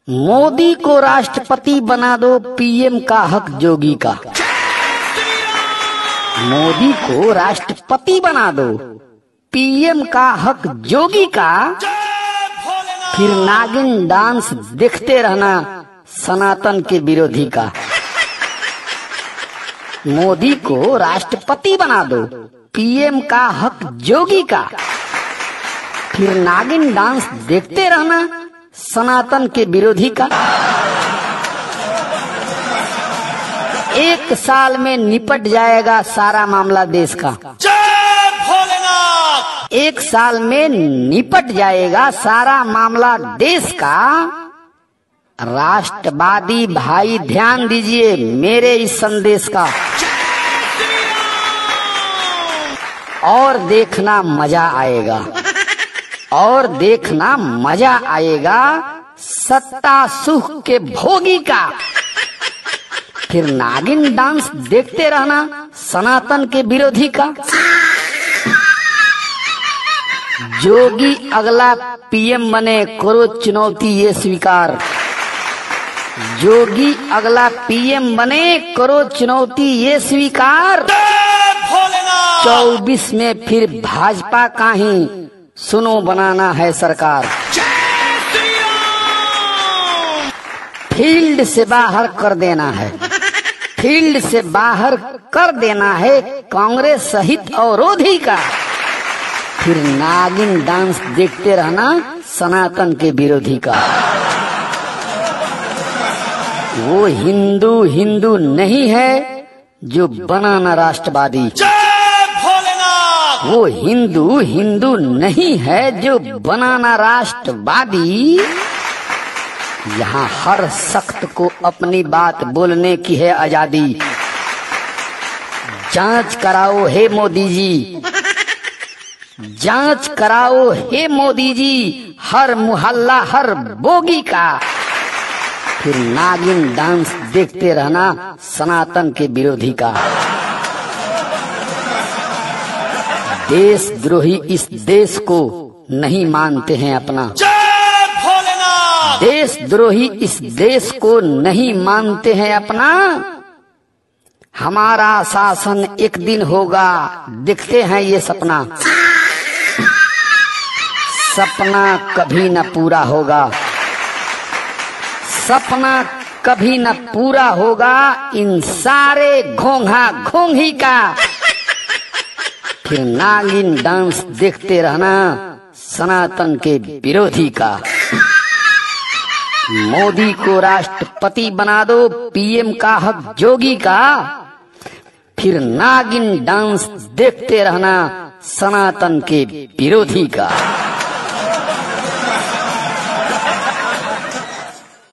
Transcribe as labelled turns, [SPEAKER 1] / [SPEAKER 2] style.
[SPEAKER 1] मोदी को राष्ट्रपति बना दो, पीएम का हक जोगी का। मोदी को राष्ट्रपति बना दो, पीएम का हक जोगी का। फिर नागिन डांस देखते रहना सनातन के विरोधी का। मोदी को राष्ट्रपति बना दो, पीएम का हक जोगी का। फिर नागिन डांस देखते रहना सनातन के विरोधी का। एक साल में निपट जाएगा सारा मामला देश का।
[SPEAKER 2] जय भोलेनाथ।
[SPEAKER 1] एक साल में निपट जाएगा सारा मामला देश का। राष्ट्रवादी भाई ध्यान दीजिए मेरे इस संदेश का। और देखना मजा आएगा, और देखना मजा आएगा सत्ता सुख के भोगी का। फिर नागिन डांस देखते रहना सनातन के विरोधी का। जोगी अगला पीएम बने, करो चुनौती ये स्वीकार। जोगी अगला पीएम बने, करो चुनौती ये स्वीकार। 24 में फिर भाजपा का ही सुनो बनाना है सरकार। फील्ड से बाहर कर देना है, फील्ड से बाहर कर देना है कांग्रेस सहित अवरोधी का। फिर नागिन डांस देखते रहना सनातन के विरोधी का। वो हिंदू हिंदू नहीं है जो बनाना राष्ट्रवादी। वो हिंदू हिंदू नहीं है जो बनाना राष्ट्रवादी। यहाँ हर सख्त को अपनी बात बोलने की है आजादी। जांच कराओ हे मोदी जी, जांच कराओ हे मोदी जी हर मुहल्ला हर बोगी का। फिर नागिन डांस देखते रहना सनातन के विरोधी का। देशद्रोही इस देश को नहीं मानते हैं अपना।
[SPEAKER 2] जय भोलेनाथ।
[SPEAKER 1] देशद्रोही इस देश को नहीं मानते हैं अपना। हमारा शासन एक दिन होगा, देखते हैं ये सपना। सपना कभी न पूरा होगा, सपना कभी न पूरा होगा इन सारे घोंघा घोंघी का। फिर नागिन डांस देखते रहना सनातन के विरोधी का। मोदी को राष्ट्रपति बना दो, पीएम का हक जोगी का। फिर नागिन डांस देखते रहना सनातन के विरोधी का।